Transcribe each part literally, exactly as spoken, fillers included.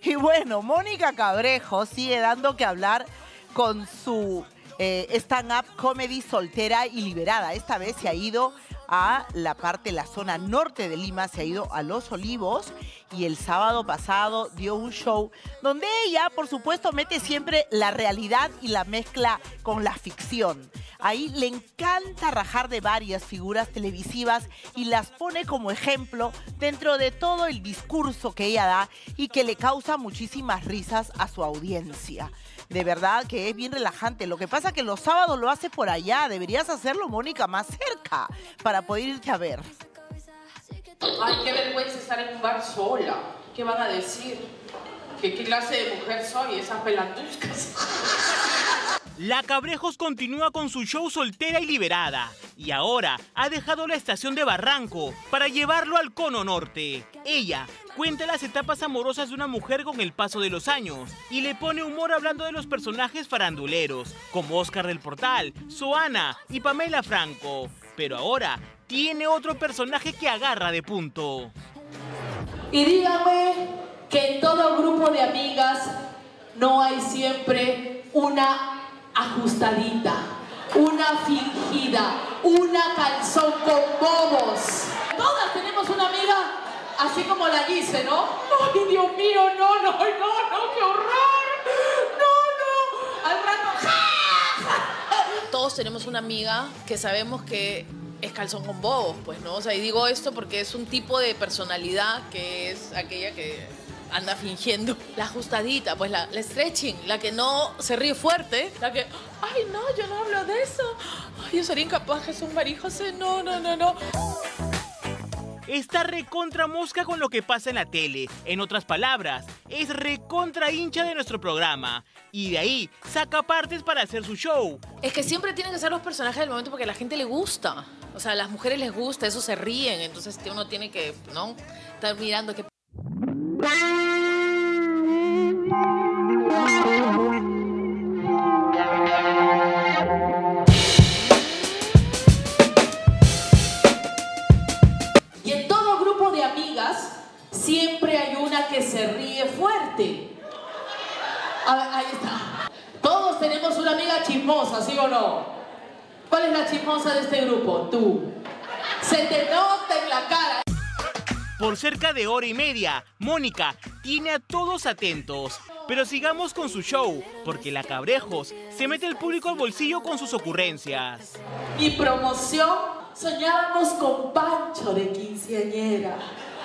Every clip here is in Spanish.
Y bueno, Mónica Cabrejo sigue dando que hablar con su eh, stand-up comedy Soltera y Liberada. Esta vez se ha ido a la parte, la zona norte de Lima, se ha ido a Los Olivos y el sábado pasado dio un show donde ella, por supuesto, mete siempre la realidad y la mezcla con la ficción. Ahí le encanta rajar de varias figuras televisivas y las pone como ejemplo dentro de todo el discurso que ella da y que le causa muchísimas risas a su audiencia. De verdad que es bien relajante. Lo que pasa es que los sábados lo hace por allá. Deberías hacerlo, Mónica, más cerca para poder irte a ver. Ay, qué vergüenza estar en un bar sola. ¿Qué van a decir? ¿Qué, qué clase de mujer soy? Esas pelanduscas. La Cabrejos continúa con su show Soltera y Liberada y ahora ha dejado la estación de Barranco para llevarlo al Cono Norte. Ella cuenta las etapas amorosas de una mujer con el paso de los años y le pone humor hablando de los personajes faranduleros como Oscar del Portal, Soana y Pamela Franco. Pero ahora tiene otro personaje que agarra de punto. Y dígame que en todo grupo de amigas no hay siempre una ajustadita, una fingida, una calzón con bobos. Todas tenemos una amiga así como la Gise, ¿no? Ay, Dios mío, no, no, no, no, qué horror. No, no, al rato, ¡ja! Todos tenemos una amiga que sabemos que es calzón con bobos, pues, ¿no? O sea, y digo esto porque es un tipo de personalidad que es aquella que anda fingiendo. La ajustadita, pues la, la stretching, la que no se ríe fuerte, la que, ay, no, yo no hablo de eso. Ay, yo sería incapaz, Jesús María José, no, no, no, no. Está recontra mosca con lo que pasa en la tele. En otras palabras, es recontra hincha de nuestro programa. Y de ahí saca partes para hacer su show. Es que siempre tienen que ser los personajes del momento porque a la gente le gusta. O sea, a las mujeres les gusta, eso se ríen. Entonces uno tiene que, ¿no? Estar mirando que... Y en todo grupo de amigas siempre hay una que se ríe fuerte. A ver, ahí está. Todos tenemos una amiga chismosa, ¿sí o no? ¿Cuál es la chismosa de este grupo? Tú. Se te nota en la cara. Por cerca de hora y media, Mónica tiene a todos atentos. Pero sigamos con su show, porque la Cabrejos se mete el público al bolsillo con sus ocurrencias. Mi promoción, soñábamos con Pancho de quinceañera.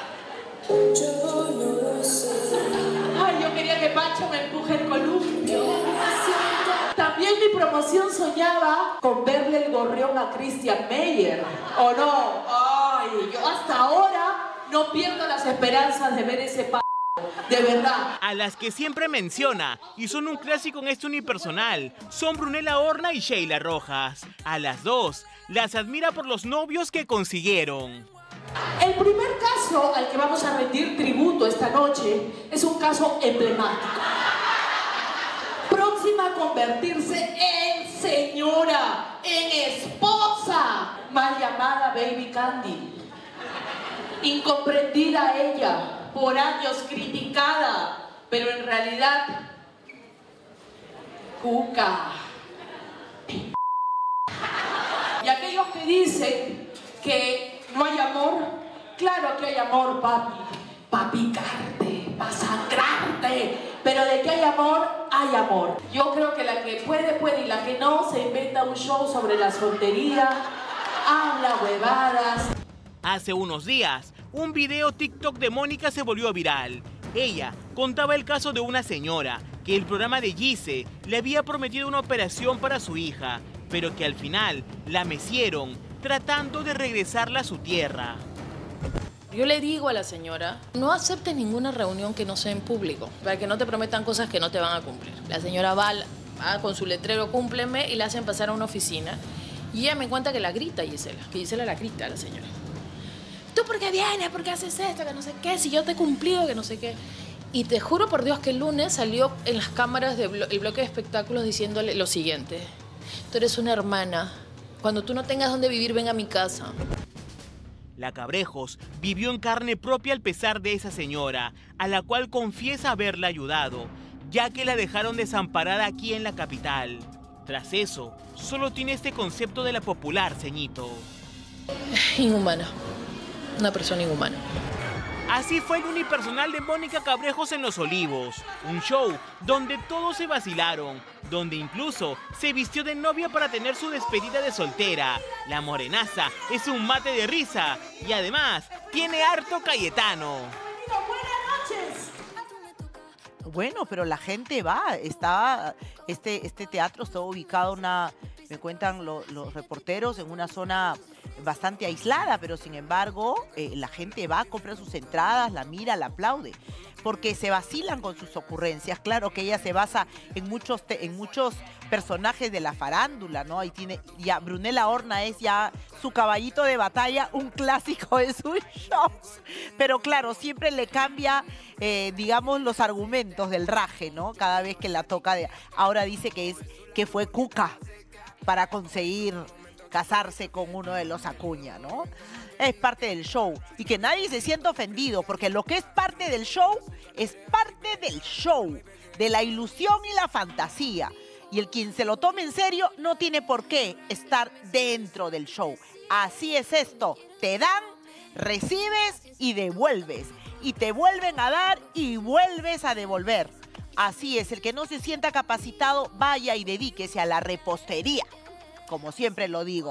Ay, yo quería que Pancho me empuje el columpio. También mi promoción soñaba con verle el gorrión a Christian Meyer. ¿O no? Ay, yo hasta ahora no pierdo las esperanzas de ver ese p***, de verdad. A las que siempre menciona, y son un clásico en este unipersonal, son Brunella Horna y Sheila Rojas. A las dos, las admira por los novios que consiguieron. El primer caso al que vamos a rendir tributo esta noche es un caso emblemático. Próxima a convertirse en señora, en esposa, mal llamada Baby Candy. Incomprendida ella, por años criticada, pero en realidad, cuca. Y aquellos que dicen que no hay amor, claro que hay amor, papi. Pa' picarte, pa' sangrarte. Pero de que hay amor, hay amor. Yo creo que la que puede, puede, y la que no, se inventa un show sobre la soltería, habla huevadas. Hace unos días, un video TikTok de Mónica se volvió viral. Ella contaba el caso de una señora que el programa de Gise le había prometido una operación para su hija, pero que al final la mecieron tratando de regresarla a su tierra. Yo le digo a la señora, no aceptes ninguna reunión que no sea en público, para que no te prometan cosas que no te van a cumplir. La señora va, va con su letrero, cúmpleme, y la hacen pasar a una oficina. Y ella me cuenta que la grita Gisela, que Gisela la grita a la señora. ¿Tú por qué vienes? ¿Por qué haces esto? Que no sé qué, si yo te he cumplido, que no sé qué. Y te juro por Dios que el lunes salió en las cámaras del blo- bloque de espectáculos diciéndole lo siguiente. Tú eres una hermana. Cuando tú no tengas dónde vivir, ven a mi casa. La Cabrejos vivió en carne propia el pesar de esa señora, a la cual confiesa haberla ayudado, ya que la dejaron desamparada aquí en la capital. Tras eso, solo tiene este concepto de la popular, ceñito. Inhumana. Una persona inhumana. Así fue el unipersonal de Mónica Cabrejos en Los Olivos, un show donde todos se vacilaron, donde incluso se vistió de novia para tener su despedida de soltera. La morenaza es un mate de risa y además tiene harto Cayetano. Bueno, pero la gente va, está, este, este teatro está ubicado una, me cuentan lo, los reporteros, en una zona bastante aislada, pero sin embargo eh, la gente va, compra sus entradas, la mira, la aplaude, porque se vacilan con sus ocurrencias. Claro que ella se basa en muchos, te, en muchos personajes de la farándula, ¿no? Ahí tiene, ya Brunella Horna es ya su caballito de batalla, un clásico de sus shows, pero claro, siempre le cambia, eh, digamos, los argumentos del raje, ¿no? Cada vez que la toca, de, ahora dice que, es, que fue cuca para conseguir casarse con uno de los Acuña, ¿no? Es parte del show. Y que nadie se sienta ofendido, porque lo que es parte del show, es parte del show, de la ilusión y la fantasía. Y el quien se lo tome en serio no tiene por qué estar dentro del show. Así es esto. Te dan, recibes y devuelves. Y te vuelven a dar y vuelves a devolver. Así es, el que no se sienta capacitado, vaya y dedíquese a la repostería. Como siempre lo digo.